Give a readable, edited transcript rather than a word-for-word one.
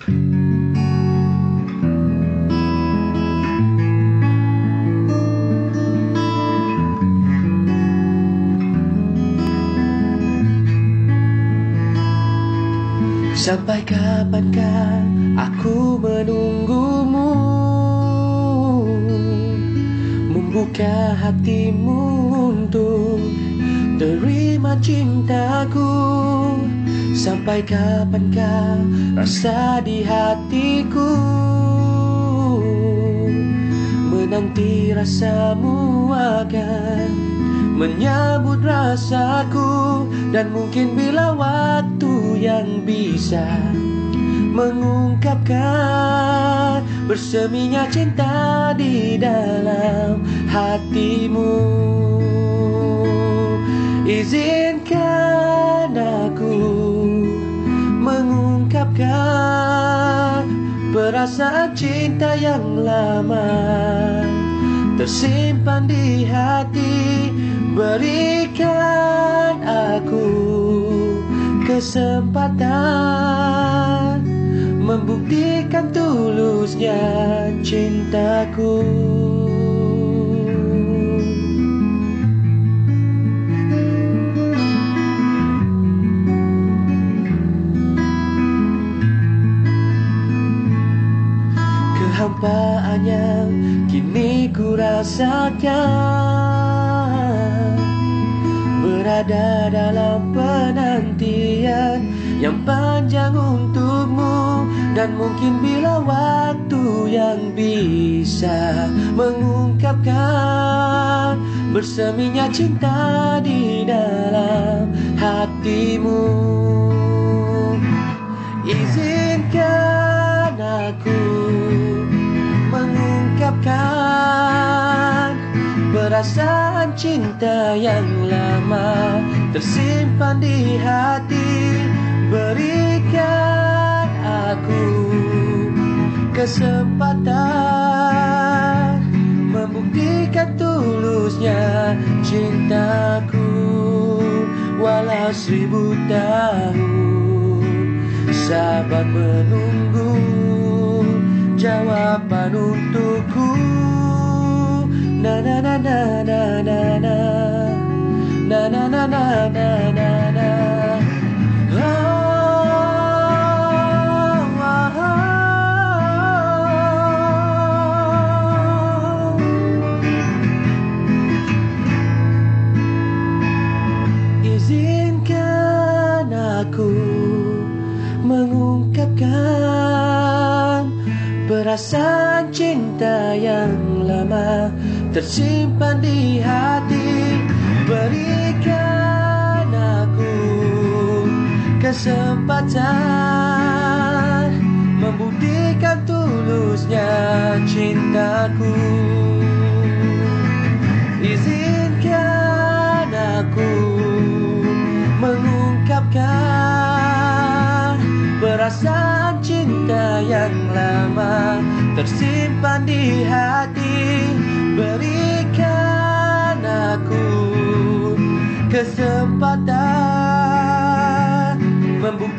Sampai kapankah aku menunggumu, membuka hatimu untuk terima cintaku. Sampai kapankah rasa di hatiku menanti rasamu akan menyambut rasaku. Dan mungkin bila waktu yang bisa mengungkapkan berseminya cinta di dalam hatimu. Izinkan aku mengungkapkan perasaan cinta yang lama tersimpan di hati. Berikan aku kesempatan membuktikan tulusnya cintaku. Kehampaan yang kini ku rasakan, berada dalam penantian yang panjang untukmu. Dan mungkin bila waktu yang bisa mengungkapkan berseminya cinta di dalam hatimu. Izinkan aku mengungkapkan perasaan cinta yang lama tersimpan di hati. Berikan aku kesempatan membuktikan tulusnya cintaku. Walau 1000 tahun sabar menunggu jawaban untukku. Na na na na na na na na na na na na na na. Izinkan aku mengungkapkan perasaan cinta yang lama tersimpan di hati. Berikan aku kesempatan membuktikan tulusnya cintaku. Izinkan aku mengungkapkan perasaan cinta yang lama tersimpan di hati. Berikan aku kesempatan membuktikan